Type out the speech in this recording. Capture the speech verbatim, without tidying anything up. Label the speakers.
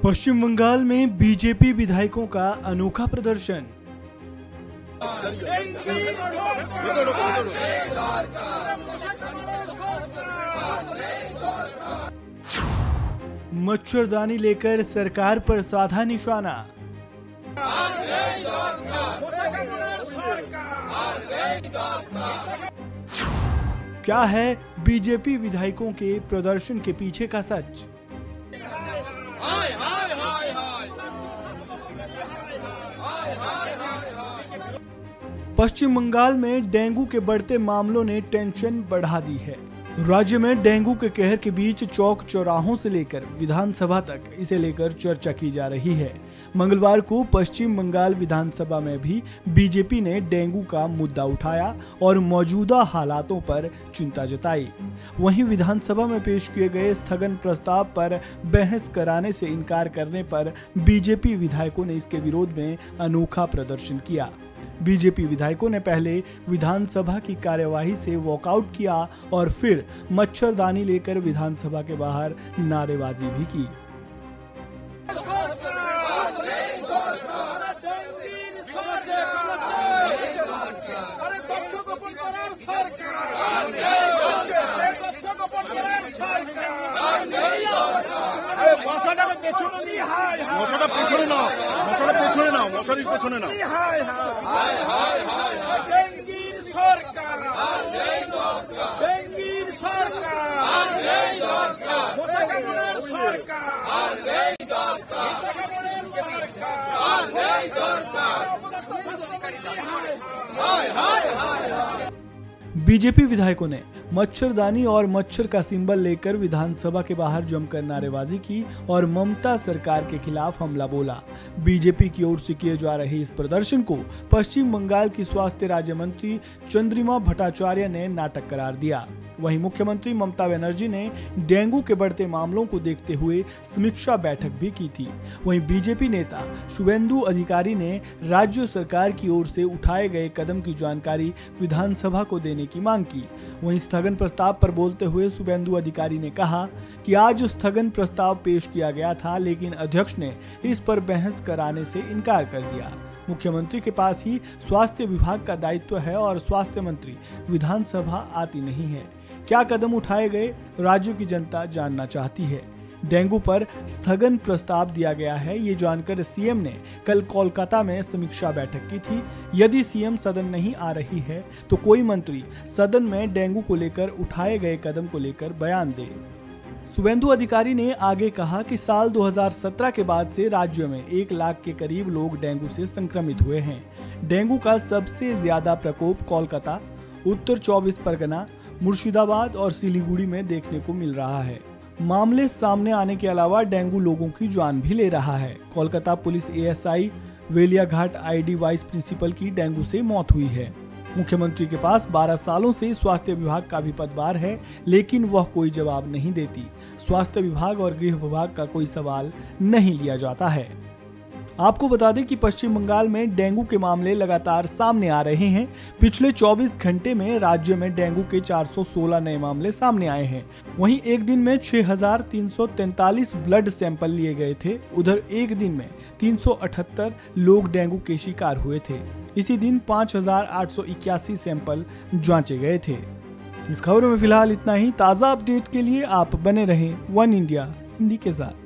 Speaker 1: पश्चिम बंगाल में बीजेपी विधायकों का अनोखा प्रदर्शन। मच्छरदानी लेकर सरकार पर साधा निशाना। क्या है बीजेपी विधायकों के प्रदर्शन के पीछे का सच? पश्चिम बंगाल में डेंगू के बढ़ते मामलों ने टेंशन बढ़ा दी है। राज्य में डेंगू के कहर के बीच चौक चौराहों से लेकर विधानसभा तक इसे लेकर चर्चा की जा रही है। मंगलवार को पश्चिम बंगाल विधानसभा में भी बीजेपी ने डेंगू का मुद्दा उठाया और मौजूदा हालातों पर चिंता जताई। वहीं विधानसभा में पेश किए गए स्थगन प्रस्ताव पर बहस कराने से इनकार करने पर बीजेपी विधायकों ने इसके विरोध में अनोखा प्रदर्शन किया। बीजेपी विधायकों ने पहले विधानसभा की कार्यवाही से वॉकआउट किया और फिर मच्छरदानी लेकर विधानसभा के बाहर नारेबाजी भी की।
Speaker 2: মশাটা পেছনে নাও, মশাটা পেছনে নাও, মশারির পেছনে নাও।
Speaker 3: ডেঙ্গির সরকার, ডেঙ্গির সরকার, মশা কামড়ের সরকার,
Speaker 1: बीजेपी विधायकों ने मच्छरदानी और मच्छर का सिंबल लेकर विधानसभा के बाहर जमकर नारेबाजी की और ममता सरकार के खिलाफ हमला बोला। बीजेपी की ओर से किए जा रहे इस प्रदर्शन को पश्चिम बंगाल की स्वास्थ्य राज्य मंत्री चंद्रिमा भट्टाचार्य ने नाटक करार दिया। वहीं मुख्यमंत्री ममता बनर्जी ने डेंगू के बढ़ते मामलों को देखते हुए समीक्षा बैठक भी की थी। वहीं बीजेपी नेता शुभेंदु अधिकारी ने राज्य सरकार की ओर से उठाए गए कदम की जानकारी विधानसभा को देने की मांग की। वहीं स्थगन प्रस्ताव पर बोलते हुए शुभेंदु अधिकारी ने कहा कि आज स्थगन प्रस्ताव पेश किया गया था, लेकिन अध्यक्ष ने इस पर बहस कराने से इनकार कर दिया। मुख्यमंत्री के पास ही स्वास्थ्य विभाग का दायित्व है और स्वास्थ्य मंत्री विधानसभा आती नहीं है। क्या कदम उठाए गए, राज्य की जनता जानना चाहती है। डेंगू पर स्थगन प्रस्ताव दिया गया है, ये जानकर सीएम ने कल कोलकाता में समीक्षा बैठक की थी। यदि सीएम सदन नहीं आ रही है तो कोई मंत्री सदन में डेंगू को लेकर उठाए गए कदम को लेकर बयान दे। शुभेंदु अधिकारी ने आगे कहा कि साल दो हज़ार सत्रह के बाद से राज्य में एक लाख के करीब लोग डेंगू से संक्रमित हुए हैं। डेंगू का सबसे ज्यादा प्रकोप कोलकाता, उत्तर चौबीस परगना, मुर्शिदाबाद और सिलीगुड़ी में देखने को मिल रहा है। मामले सामने आने के अलावा डेंगू लोगों की जान भी ले रहा है। कोलकाता पुलिस एएसआई वेलियाघाट आईडी वाइस प्रिंसिपल की डेंगू से मौत हुई है। मुख्यमंत्री के पास बारह सालों से स्वास्थ्य विभाग का भी पदभार है, लेकिन वह कोई जवाब नहीं देती। स्वास्थ्य विभाग और गृह विभाग का कोई सवाल नहीं लिया जाता है। आपको बता दें कि पश्चिम बंगाल में डेंगू के मामले लगातार सामने आ रहे हैं। पिछले चौबीस घंटे में राज्य में डेंगू के चार सौ सोलह नए मामले सामने आए हैं। वहीं एक दिन में छह हजार तीन सौ तैंतालीस ब्लड सैंपल लिए गए थे। उधर एक दिन में तीन सौ अठहत्तर लोग डेंगू के शिकार हुए थे। इसी दिन पाँच हजार आठ सौ इक्यासी सैंपल जांचे गए थे। इस खबर में फिलहाल इतना ही। ताज़ा अपडेट के लिए आप बने रहें वन इंडिया हिंदी के साथ।